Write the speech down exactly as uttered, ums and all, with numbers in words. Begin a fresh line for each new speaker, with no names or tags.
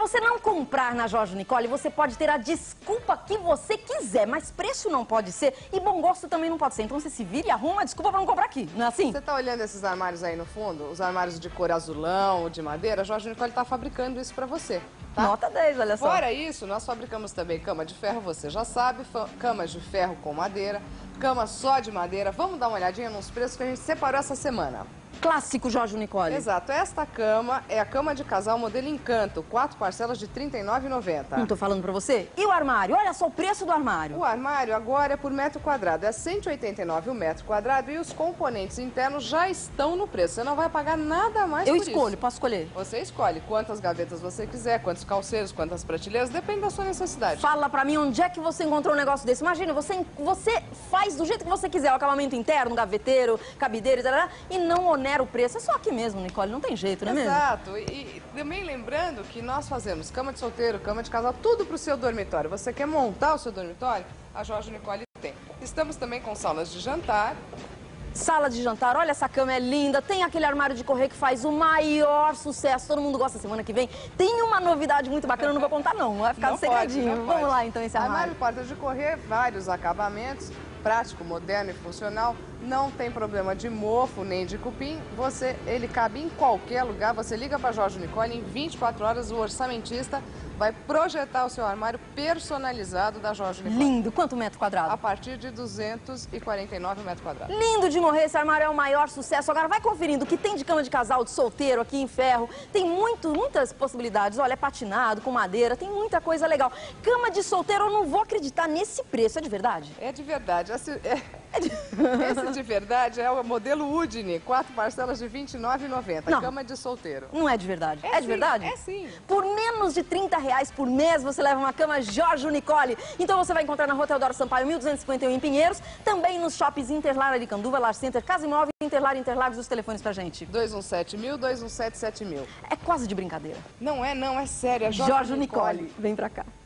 você não comprar na Jorge Nicole, você pode ter a desculpa que você quiser, mas preço não pode ser e bom gosto também não pode ser. Então você se vira e arruma a desculpa pra não comprar aqui, não é assim?
Você tá olhando esses armários aí no fundo? Os armários de cor azulão, de madeira? A Jorge Nicole tá fabricando isso pra você, tá?
Nota dez, olha só.
Fora isso, nós fabricamos também cama de ferro, você já sabe, camas de ferro com madeira, cama só de madeira. Vamos dar uma olhadinha nos preços que a gente separou essa semana.
Clássico Jorge Nicole.
Exato. Esta cama é a cama de casal modelo Encanto, quatro parcelas de trinta e nove reais e noventa centavos.
Não tô falando pra você? E o armário? Olha só o preço do armário.
O armário agora é por metro quadrado, é cento e oitenta e nove reais o metro quadrado e os componentes internos já estão no preço. Você não vai pagar nada mais
Eu
por
escolho,
isso.
posso escolher?
Você escolhe quantas gavetas você quiser, quantos calceiros, quantas prateleiras, depende da sua necessidade.
Fala pra mim onde é que você encontrou um negócio desse. Imagina, você, você faz do jeito que você quiser, o acabamento interno, gaveteiro, cabideiro, tarará, e não onera o preço. É só aqui mesmo, Nicole, não tem jeito, não é mesmo?
Exato. E, e também lembrando que nós fazemos cama de solteiro, cama de casal, tudo pro seu dormitório. Você quer montar o seu dormitório? A Jorge Nicole tem. Estamos também com salas de jantar.
Sala de jantar, olha essa cama é linda, tem aquele armário de correr que faz o maior sucesso, todo mundo gosta. Semana que vem tem uma novidade muito bacana, não vou contar não, vai ficar
Não
no segredinho.
pode, não
Vamos
pode.
lá então esse armário.
Armário porta de correr, vários acabamentos, prático, moderno e funcional, não tem problema de mofo nem de cupim, você, ele cabe em qualquer lugar, você liga para Jorge Nicole, em vinte e quatro horas o orçamentista vai projetar o seu armário personalizado da Jorge Nicole.
Lindo, quanto metro quadrado?
A partir de duzentos e quarenta e nove metros quadrados.
Lindo de morrer, esse armário é o maior sucesso. Agora vai conferindo o que tem de cama de casal, de solteiro aqui em ferro. Tem muito, muitas possibilidades. Olha, é patinado, com madeira, tem muita coisa legal. Cama de solteiro, eu não vou acreditar nesse preço, é de verdade?
É de verdade. Esse, é, é de, esse de verdade é o modelo Udine, quatro parcelas de vinte e nove reais e noventa centavos. Cama de solteiro.
Não é de verdade?
É,
é de
sim,
verdade?
É sim.
Por menos de trinta reais por mês, você leva uma cama Jorge Nicole. Então você vai encontrar na Rua Teodoro Sampaio, mil duzentos e cinquenta e um em Pinheiros. Também nos shoppings Interlar, Aricanduva, Lar Center, Casa Imóvel, Interlar, Interlagos, os telefones pra gente.
dois um sete mil, dois um sete sete mil.
É quase de brincadeira.
Não é, não, é sério. É Jorge,
Jorge
Nicole.
Nicole. Vem pra cá.